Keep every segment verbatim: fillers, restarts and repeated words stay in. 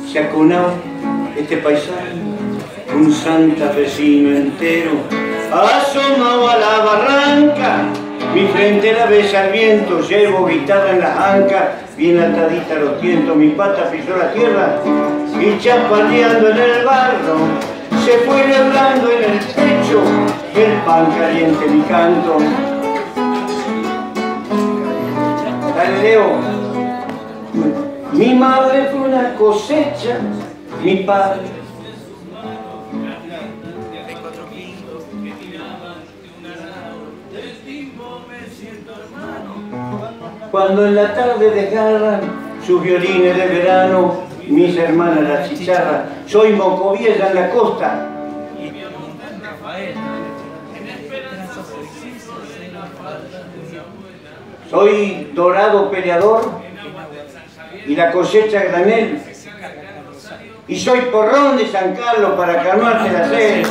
se ha conado este paisaje, un santafesino entero, asomado a la barranca, mi frente la besa el viento, llevo guitarra en las ancas, bien atadita a los tientos, mi pata pisó la tierra y chapaleando en el barro, se fue lebrando en el pecho el pan caliente mi canto. Dale, Leo. Mi madre fue una cosecha, mi padre. Cuando en la tarde desgarran sus violines de verano, mis hermanas la chicharra, soy mocoviella en la costa. Soy dorado peleador y la cosecha granel. Y soy porrón de San Carlos para calmarte la sed.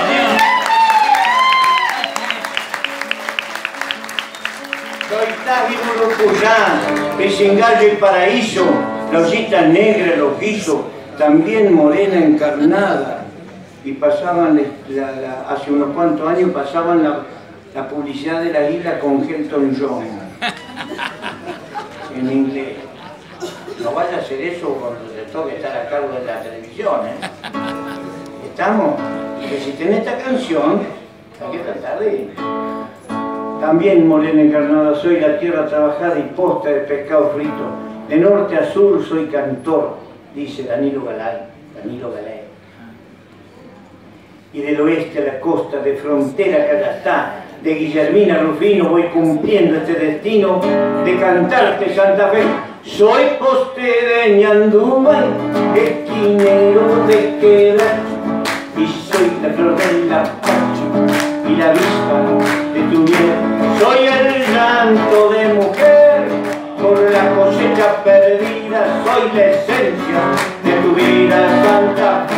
Soy Taji Murucuyá, Pesingallo y Paraíso, la ollita negra, los guisos, también morena encarnada. Y pasaban, la, la, hace unos cuantos años, pasaban la, la publicidad de la isla con Elton John, en inglés. No vaya a hacer eso cuando le toque estar a cargo de la televisión, ¿eh? ¿Estamos? Porque si tenés esta canción, hay que tratar de... También morena encarnada soy, la tierra trabajada y posta de pescado frito. De norte a sur soy cantor, dice Danilo Galay, Danilo Galay. Y del oeste a la costa, de frontera que allá está, de Guillermina Rufino voy cumpliendo este destino de cantarte Santa Fe. Soy poste de Ñandúbal, esquinero de Quebracho, y soy la flor de la pacha y la avispa de tu bien. Soy el llanto de mujer por la cosecha perdida, soy la esencia de tu vida, Santa Fe.